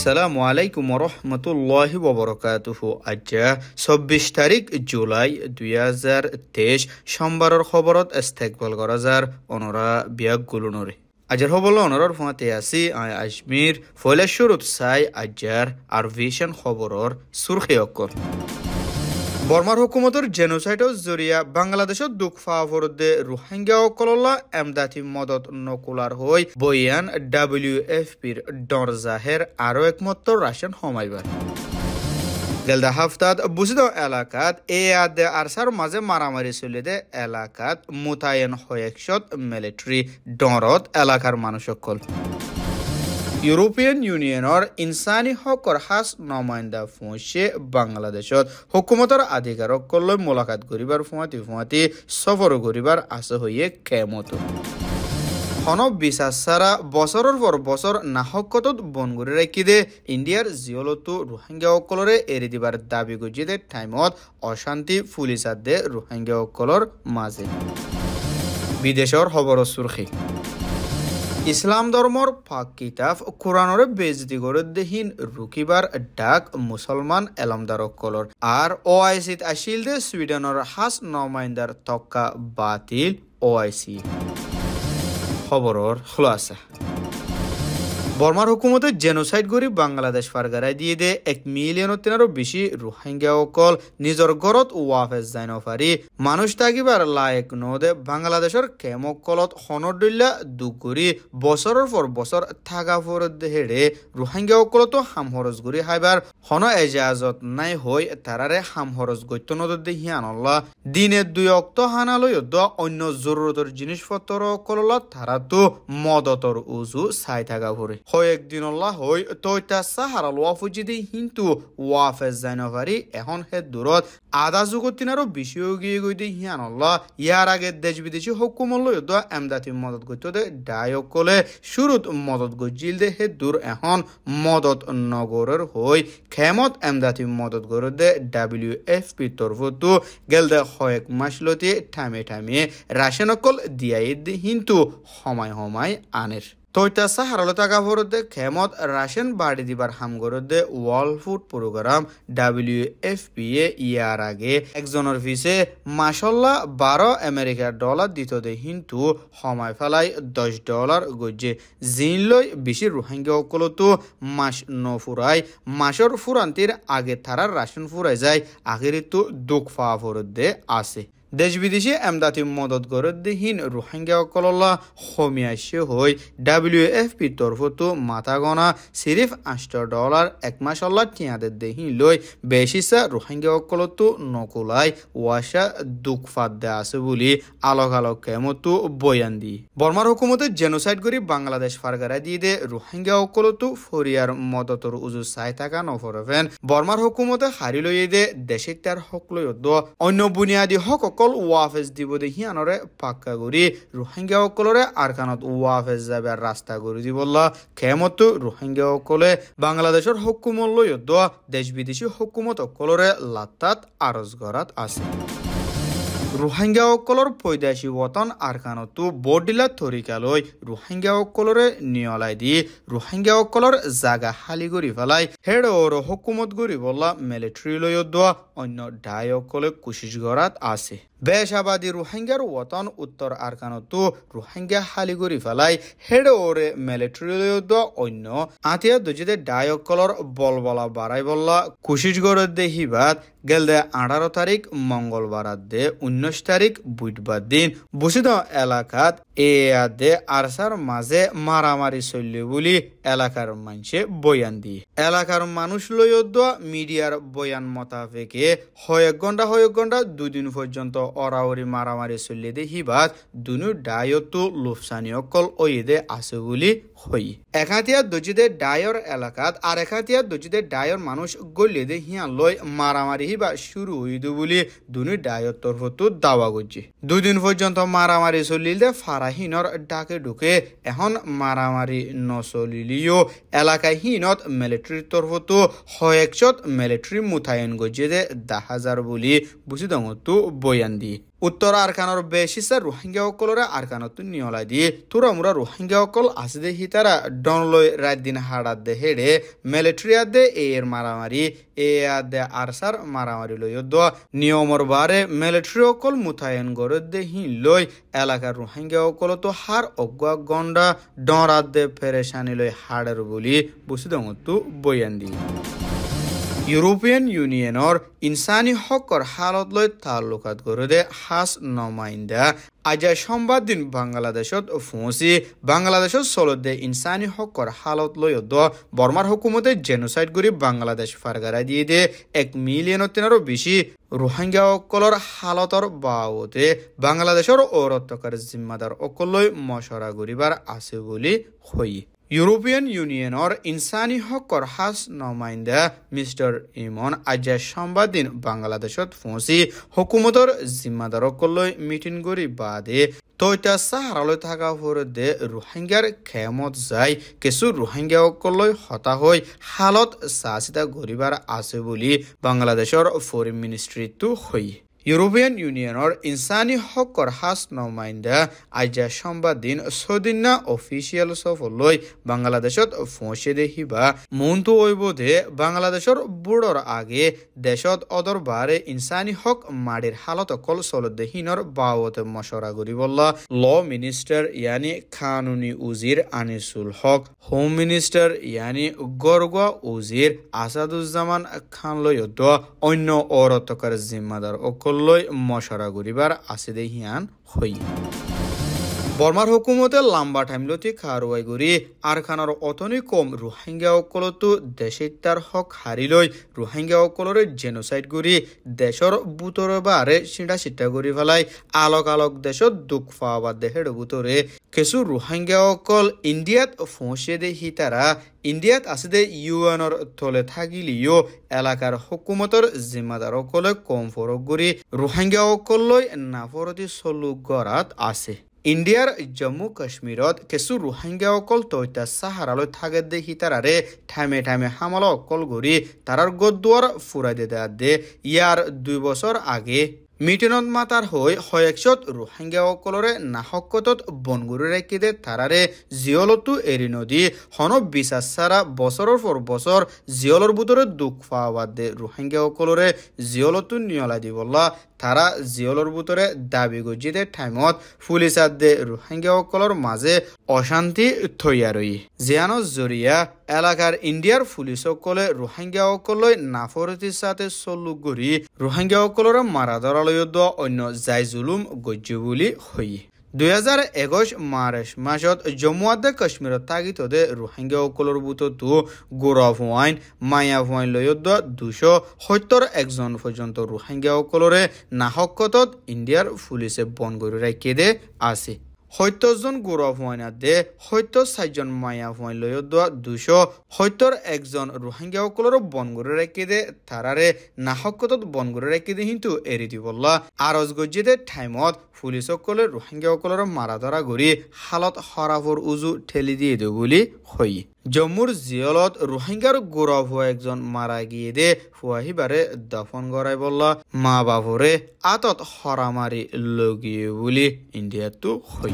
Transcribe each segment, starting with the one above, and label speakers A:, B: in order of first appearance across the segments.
A: আসসালামু আলাইকুম রহমতুল্লাহি ওয়াবারাকাতুহু। আজ ২৪ তারিখ জুলাই ২০২৩ সোমবারের খবরত ইস্তেকবাল করা যার অনরা বিয়াক গুলুনরে আজর হবল অনরর ফুঁয়াতে আসি আজমির ফলে শুরুত চাই আজার আর ভিশন খবরর সুরখি অক্ষর বর্মার হুকুমতের জেনোসাইডর জরিয়া বাংলাদেশত দুঃখ ফাফরদে রোহিঙ্গা অকলল্লা এমদাতি মদত নকুলার হই বইয়ান WFPর ডর জাহের আরো একমাত্র রাশিয়ান হমাইবার গেলদা হাফতাত বুঝিদ এলাকাত আদে আরসার মাঝে মারামারি চলিদে এলাকাত মোতায়েন হয়েকশত মিলিটারি ডরত এলাকার মানুষ সকল ইউরোপিয়ান ইউনিয়নের ইনসানি হকর হাস নমাইন্দা ফুঁসে বাংলাদেশত হুকুমতর আধিকারকল মোলাকাত করিবার ফুঁয়াতি সফর করিবার আছে হইয়ে কেমত হন বিশ্বাস ছাড়া বছরের পর বছর নাহকতত বনগুড়ি রাখি দে ইন্ডিয়ার জিওলতো রোহিঙ্গা অকলরে এড়ি দিবার দাবি গুজিদে টাইমত অশান্তি ফুলিসাদ দে রোহিঙ্গা অকলর মাঝে বিদেশর খবর সুরখি ইসলাম ধর্মর পাক কিতাব কোরআনরে বেজতি করে দেহীন রুকিবার ডাক মুসলমান এলমদার কলর আর ওআইসিত আসিল দে সুইডেনের হাস নমাইন্দার তক্কা বাতিল ওআইসি খবরর খুলাসা বর্মার হুকুমতে জেনোসাইড করি বাংলাদেশ ফারগারাই দিয়ে দে 1 মিলিয়নের বেশি রোহিঙ্গা অকল নিজর ঘরত ওয়াফেজ যাইন পারি মানুষ থাকিবার লায়ক নদে বাংলাদেশের কেমকলত হনদুল্লা দুঃখ করি বছরের পর বছর থাকা ফরদ হেড়ে রোহিঙ্গা অকলত হামহরজ করি হাইবার হন এজাজত নাই হই তারারে হামহরজ গত্য নদে হিয়ানল্লা দিনে 2 অক্ত হানালয় অন্য জরুরতর জিনিসপত্র অকললা তারা তো মদতর উজু চাই থাকা পরে একদিন আল্লাহ হই তৈতা সাহারাল ওয়াফুজিদি হিন্তু ওয়াফেজ জাইনভারি এখন হে দূরত আধা যুগতিনারও বিষয় গিয়ে গই দি হিয়ান আল্লাহ ইয়ার আগে দেশ বিদেশি হুকুমল এমদাতি মদত গইতো দে ডায়কলে শুরুত মদত গজিল দে হে দূর এখন মদত নগরের হই খেমত এমদাতি মদত গরে দে WFP তরফতো গেল দে হয়েক মাসলতি ঠামে রাশনকল দিয়াই দি হিন্তু হমায় আনের তৈতা সাহারাল টাকা ফরদে খেমত রাশন বাড়ি দিবার হামগরদে ওয়ার্ল্ড ফুড প্রোগ্রাম WFP ইয়ার আগে একজনের ফিসে মাসাল্লাহ $12 দিত দে কিন্তু সময় ফেলাই $10 গজে জিন লই বেশি রোহিঙ্গা অকলতো মাস নফুরাই মাসর ফুরান্তির আগে তারার রাশন ফুরাই যায় আখেরিতো দুঃখ ফা ফরদে আছে দেশ বিদেশে এমদাতি মদত গরদ্দিহীন রোহিঙ্গা অকলল্লা হমিয়াসে হই WFP তরফতো মাথা গনা সিরিফ $8 এক মাসাল্লাহ টিয়াদের দেহীন লই বেশিসা রোহিঙ্গা অকলতো নকুলাই ওয়াসা দুঃখ ফাদ দে আছে বলি আলোক কেমতো বয়ান দি বর্মার হুকুমতে জেনোসাইড করি বাংলাদেশ ফারগারা দিয়ে দে রোহিঙ্গা অকলতো ফরিয়ার মদতর উজু চাই থাকা নফরফেন বর্মার হুকুমতে হারি লইয়ে দে দেশে তার হক লই অন্য বুনিয়াদী হক অকল ওয়াফেজ দিব দে হিয়ানরে পাক্কা করি রোহিঙ্গা অকলরে আরকানত ওয়াফেজ যাবে রাস্তা করে দিবল্লা খেমতো রোহিঙ্গা অকলে বাংলাদেশের হুকুমত লই দেশ বিদেশি হুকুমত অকলরে লাত্তাত আরজ গরাত আছে রোহিঙ্গা অকলর পৈদাসী বতন আরকানতো বডিলা তরিকালৈ রোহিঙ্গা অকলরে নিয়লাই দি রোহিঙ্গা অকলর জাগা হালি করি ফেলাই হেড ওর হুকুমত করি বললা মিলিটারি লৈ অন্য ডাই অকলে কোশিশ করাত আছে বেশাবাদী রোহিঙ্গার ওতন উত্তর আরকানতো রোহিঙ্গা হালি করি ফেলাই হেড ওরে মিলিটারি লৈ অন্য আতিয়া দুজিদে ডাই অকলর বলবলা বাড়াই বললা কোশিশ করে দে হিবাত গেল দে 18 তারিখ মঙ্গলবার দে 19 তারিখ বুধবার দিন বুঝিদ এলাকাত আদে আরসার মাঝে মারামারি চললে বলি এলাকার মানুষে বয়ান দিয়ে এলাকার মানুষ লই মিডিয়ার বয়ান মোতাবেকে কয়েক ঘন্টা 2 দিন পর্যন্ত অরাওরি মারামারি চললে দে হিবাত দুনু ডায়তো লোফসানি অকল ওইদে আছে বলি হই একাতিয়া দুজিদে ডায়র এলাকাত আর একাতিয়া দুজিদে ডায়র মানুষ গলে দে হিয়ান লই মারামারি হিবা শুরু হইদ বলি দুনু ডায়র তরফতো দাওয়া করছে 2 দিন পর্যন্ত মারামারি চলিল দে ফারাহিনর ডাকে ঢুকে এখন মারামারি নচলিলিও এলাকায় হিনত মিলিটারির তরফতো কয়েকশত মিলিটারি মোতায়েন গজে দে 10,000 বলি বুঝি দঙতো বয়ান দিয়ে উত্তৰ আৰকানৰ বেছিছে ৰোহিংগাসকলৰে আৰকানতো নিয়লাই দি তুৰামুৰা ৰোহিংগাসকল আছে দে হিতাৰা ডনলৈ ৰাত দিন হাৰাত দে হেৰে মিলিটাৰিয়াত দে এৰ মাৰামাৰি দে আৰসাৰ মাৰামাৰি লৈ নিয়মৰ বাৰে মিলিটাৰিসকল মুতায়ন গড়ত দে লৈ এলাকাৰ ৰোহিংগাসকলতো হার অগুৱা গণ্ডা ডৰাত দে পেৰেচানি লৈ হাড়ৰ বুলি বুচিদঙতো বয়ান দি ইউৰোপিয়ান ইউনিয়নৰ ইনসানী হকৰ হালত লৈ তালুকাত গড়ে হাস নমাইন্দা আজি সোমবার দিন বাংলাদেশত ফৌঁচি বাংলাদেশত চলতে ইনসানী হকৰ হালত লৈ বর্মার হুকুমতে জেনোসাইড কৰি বাংলাদেশ ফারগারা দিয়ে দে 1 মিলিয়নৰো বেছি ৰোহিংগাসকলৰ হালতৰ বাবতে বাংলাদেশৰ ঔৰত্বকাৰ জিম্মাদাৰ অকলৈ মশৰা কৰিবাৰ আছে বুলি হৈ ইউৰোপিয়ান ইউনিয়নৰ ইনসানী হকৰ হাস নমাইন্দা মিস্টার ইমন আজি সোমবার দিন বাংলাদেশত ফৌঁচি হুকুমতৰ জিম্মাদাৰকলৈ মিটিং কৰি বাদে তৈতা সাহারালৈ থাকা ফৰদে ৰোহিংগাৰ খেমত যায় কিছু ৰোহিংগাসকললৈ হতা হৈ হালত চাচিতা কৰিবাৰ আছে বুলি বাংলাদেশৰ ফৰেন মিনিষ্ট্ৰীটো হৈ ইউৰোপিয়ান ইউনিয়নৰ ইনসানী হকৰ হাস নমাইন্দা আজি সোমবার দিন ছদিনা অফিচিয়েল সফরলৈ বাংলাদেশত পৌঁছে দেখিবা মনটো ঐবধে বাংলাদেশৰ বুড়ৰ আগে দেশত অদৰ বাৰে ইনসানী হক মাৰিৰ হালত অকল চলত দেহিনৰ বাবতে মশরা কৰিবলা ল মিনিষ্টাৰ ইয়ানি কানুনি উজিৰ আনিসুল হক হোম মিনিষ্টাৰ ইয়ানি গৰগুৱা উজিৰ আসাদুজ্জামান খানলৈ অন্য অৰতকাৰ জিম্মাদাৰ অকল লৈ মশরা করিবার আছে দেহিয়ান হই বর্মার হুকুমতে লম্বা টাইমলতি কারওয়াই করি আরকানৰ অতনি কম ৰোহিংগাসকলতো দেশিতাৰ হক হারিলৈ ৰোহিংগাসকলৰে জেনোসাইড কৰি দেশৰ বুটৰে বাৰে চিন্তা চিন্তা কৰি ফেলাই আলোক আলোক দেশত দুখ পাবা দেহেৰ বুটৰে কিছু ৰোহিংগাসকল ইণ্ডিয়াত ফৌঁছে দে হিতাৰা ইণ্ডিয়াত আছে দে ইউএনৰ তলে থাকিলিও এলাকাৰ হুকুমতৰ জিম্মাদাৰসকলে কম ফৰক কৰি ৰোহিংগাসকললৈ নাফৰতি চলু গৰাত আছে ইণ্ডিয়াৰ জম্মু কাশ্মীৰত কিছু ৰোহিংগাসকল তৈতা সাহাৰালৈ থাকে দে হিতাৰাৰে ঠামে ঠামে হামলা অকল কৰি তাৰাৰ গদ্দুৱাৰ ফুৰাই দে ইয়াৰ 2 বছৰ আগে মিটিনত মাতাৰ হৈ হয়কছত ৰোহিংগাসকলৰে নাহকতত বনগুৰি ৰাখি দে তাৰাৰে জিয়লতো এৰি নদী হন বিশ্বাস চাৰা বছৰৰ পৰ বছৰ জিয়লৰ বুটৰে দুখ পাৱাদ দে ৰোহিংগাসকলৰে জিয়লতো নিয়লা দিবলা তারা জিয়লৰ বুটৰে দাবী গজিতে টাইমত পুলিচাত দে ৰোহিংগাসকলৰ মাজে অশান্তি থৈয়াৰই জিয়ানৰ জৰিয়া এলাকাৰ ইণ্ডিয়াৰ পুলিচসকলে ৰোহিংগাসকললৈ নাফৰতিৰ সাথে চলু কৰি ৰোহিংগাসকলৰে মাৰা ধৰালৈ অন্য জাই জুলুম গজ্জি বুলি হৈ 2021 মাৰ্চ মাসত জম্মু আৰু কাশ্মীৰত তাগিততে ৰোহিংগাসকলৰ বুটতো গোৰাফৱাইন মায়াফৱাইন লৈ 271জন পৰ্যন্ত ৰোহিংগাসকলৰে নাহকতত ইণ্ডিয়াৰ পুলিচে বন কৰি ৰাখি দে আছে 70জন গোৰাফৱাইনাত দে 74জন মায়াফৱাইন লৈ 271জন ৰোহিংগাসকলৰ বন কৰি ৰাখি দে তাৰাৰে নাহকতত বন কৰি ৰাখি দে কিন্তু এৰি দিবলা আৰজ গজিতে টাইমত পুলিচসকলে ৰোহিংগাসকলৰ মাৰা ধৰা কৰি হালত হৰাফৰ উজু ঠেলি দিয়ে দে বুলি হৈ জম্মুৰ জিয়লত ৰোহিংগাৰ গোৰাফ হোৱা একজন মাৰা গিয়ে দে ফুৱাহিবাৰে দফন কৰাই বলা মা বাবৰে আতত হৰা মাৰি লগিয়ে বুলি ইণ্ডিয়াতো হৈ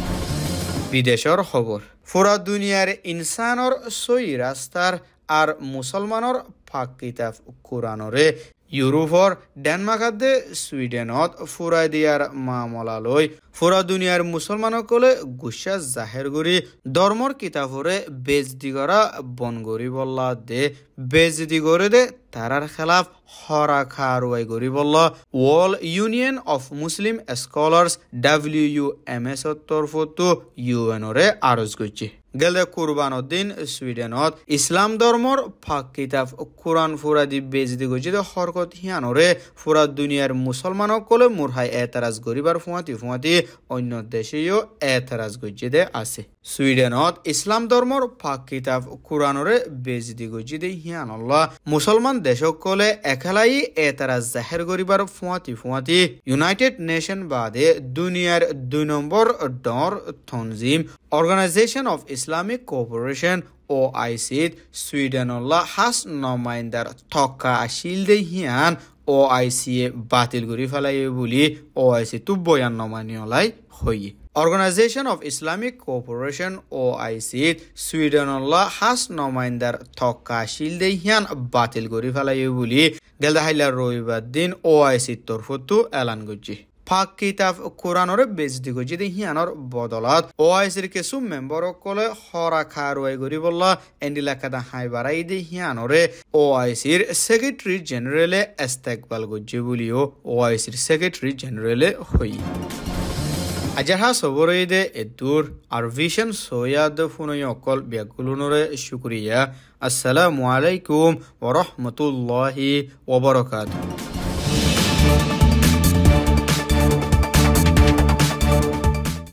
A: বিদেশৰ খবৰ পুৰা দুনিয়াৰ ইনসানৰ সই ৰাস্তাৰ আর মুসলমানৰ পাক কিতাব কোরআনৰে ইউৰোপৰ ডেনমাৰ্কতে সুইডেনত ফুৰাই দিয়াৰ মামলালৈ পুৰা দুনিয়াৰ মুছলমানসকলে গুচ্ছা জাহেৰ কৰি ধৰ্মৰ কিতাপৰে বেজদি কৰা বন কৰি বল্লা দে বেজদি কৰে দে তাৰাৰ খেলাফ হৰা খাৰুৱাই কৰি বল্লা world union of Muslim scholars WUMS তৰফতো ইউএনৰে আৰজ কৰিছে গেলে কুরবানৰ দিন সুইডেনত ইসলাম ধৰ্মৰ পাক কিতাপ কোরআন ফুৰা দি বেজদি গৈছে হৰকত হিয়ানৰে পুৰা দুনিয়াৰ মুছলমানসকলে মুৰহাই এতাৰাজ কৰিবাৰ ফুৱাতি অন্য দেশেও এতাৰাজ গৈছে দে আছে সুইডেনত ইসলাম ধৰ্মৰ পাক কিতাপ কোরআনৰে বেজদি গৈছে দে হিয়ানল্লাহ মুছলমান দেশসকলে একেলাই এতাৰাজ জাহেৰ কৰিবাৰ ফুৱাতি ইউনাইটেড নেশন বাদে দুনিয়াৰ 2 নম্বৰ ডৰ তনজিম organisation of Islamic cooperation OIC সুইডেনল্লা হাস নমাইন্দার থক্কা আসিল দে হিয়ান OIC বাতিল করে ফেলাইয়ে বলি OIC তো বয়ান নমানিয়লাই হইয়ে Organization of Islamic Cooperation OIC সুইডেনল্লা হাস নমাইন্দার থকা শিলদে হিয়ান বাতিল করে ফেলাইয়ে বলি গেলদাহাইলা রবিবার দিন OIC তরফতো এলান করছে পাক কিতাব কোরআনরে বেজতি গজি দে হিয়ানর বদলত OICর কিছু মেম্বার কলে হরা খারওয়াই গরি বললা এন্ডিলাকাদা হাই বারাই দে হিয়ানরে OICর সেক্রেটারি জেনারেলে ইস্তেকবাল গজি বলিও OICর সেক্রেটারি জেনারেলে হই আজাহা সবরইদে এদুর আর ভিশন সোয়াদ ফুনয় অকল বিয়াগুলুনরে শুকরিয়া আসসালামু আলাইকুম ওয়া রাহমাতুল্লাহি ওয়া বারাকাতুহু